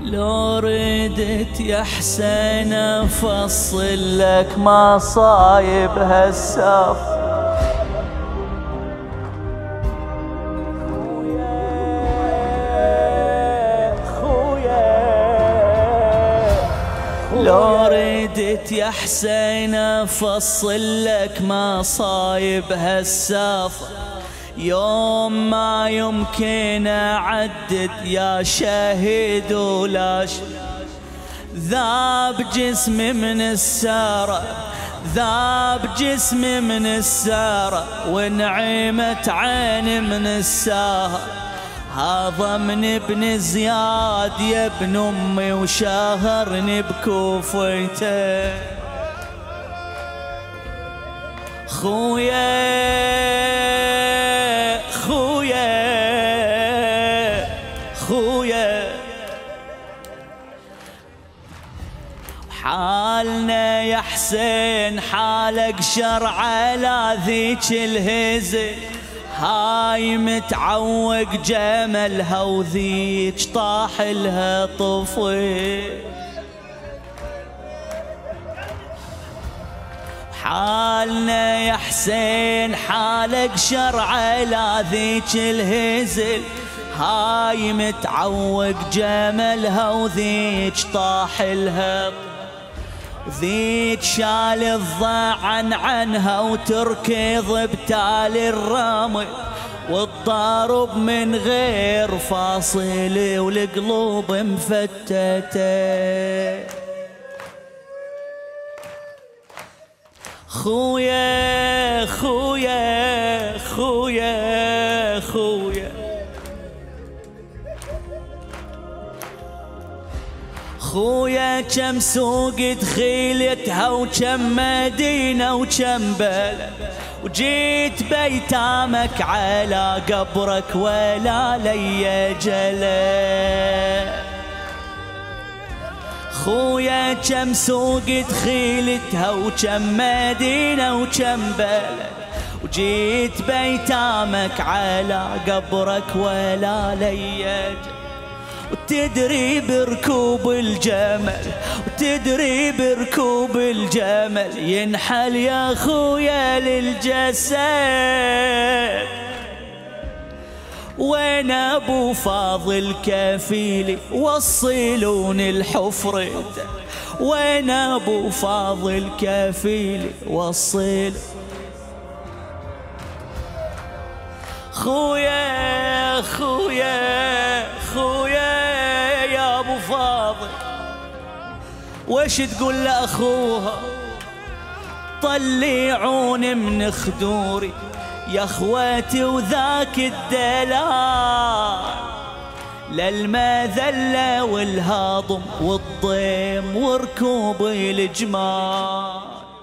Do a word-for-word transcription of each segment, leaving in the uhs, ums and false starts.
لو ردت يا حسين افصل لك مصايب هالسف، لو ردت يا حسين افصل لك مصايب هالسفر، يوم ما يمكن اعدد يا شهيد ولا شهيد. ذاب جسمي من السارة، ذاب جسمي من السارة، ونعمت عيني من السهر. هضمني ابن زياد يا ابن امي وشاهرني بكوفيته. خويا خويا خويا حالنا يا حسين حالك شر على ذيك الهزل، هاي متعوق جملها وذيك طاح لها طفل. حالنا يا حسين حالك شر على ذيك الهزل، هاي متعوق جملها وذيك طاح لها، ذيك شال الضعن عنها وتركض بتالي الرمل، والضارب من غير فاصل والقلوب مفتتة. خويا خويا خويا خويا خويا كم سوق دخيلتها وكم مدينة وكم بلد، وجيت بيتامك على قبرك ولا لي جلد. خويا كم سوق دخيلتها وكم مدينة وكم بلد، وجيت بيتامك على قبرك ولا لي جلد. وتدري بركوب الجمل، وتدري بركوب الجمل ينحل يا خويا للجسد. وين ابو فاضل كفيلي وصلوني الحفرة، وين ابو فاضل كفيلي وصل. خويا خويا خويا يا ابو فاضل، وش تقول لاخوها؟ طلعوني من خدوري يا اخواتي وذاك الدلال، للمذله والهاضم والضيم وركوب الجمال.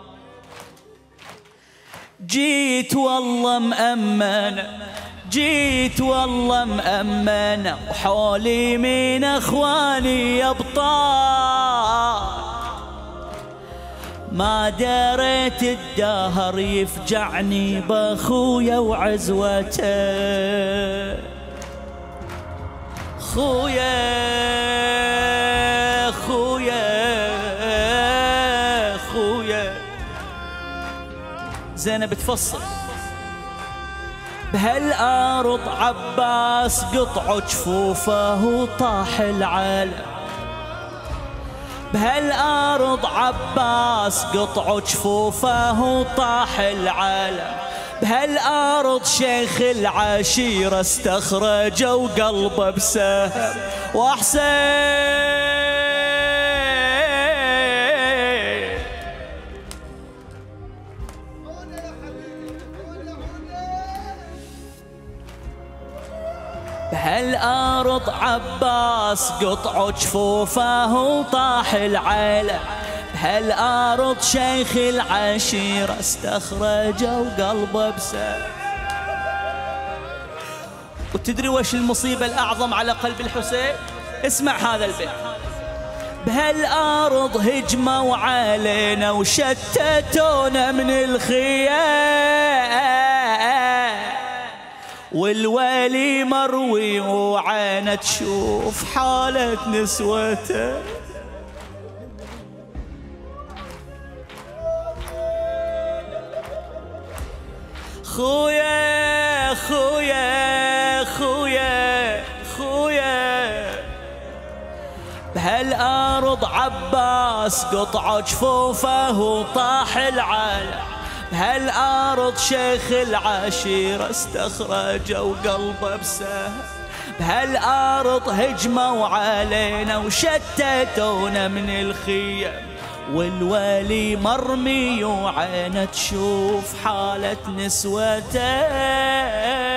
جيت والله مأمنة، جيت والله مأمنة، وحولي من اخواني يا ابطال. ما دريت الدهر يفجعني باخويا وعزوته. خويا خويا خويا زينب تفصل. بهالارض عباس قطعوا جفوفه وطاح العالم، بهالارض عباس قطعوا جفوفه وطاح العالم. بهالارض شيخ العشيرة استخرجوا قلبه بسهم وحسين. بهالارض عباس قطعوا جفوفه وطاح العالم، بهالارض شيخ العشيرة استخرجوا قلبه بسهم. وتدري وش المصيبة الأعظم على قلب الحسين؟ اسمع هذا البيت. بهالارض هجموا علينا وشتتونا من الخيام، والوالي مروي وعينه تشوف حالة نسوته. خويا خويا خويا خويا بهالأرض عباس قطع جفوفه وطاح العالم، بهالأرض شيخ العشيرة استخرجوا قلبه بسهم، بهالأرض هجموا علينا وشتتونا من الخيم، والوالي مرمي وعينه تشوف حالة نسوته.